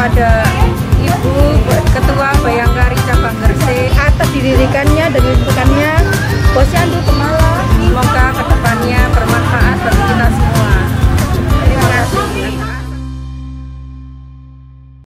kepada Ibu Ketua Bayangkari Cabang Gresik atas didirikannya dan dibentukannya Posyandu Pemalas. Semoga kedepannya bermanfaat bagi kita semua.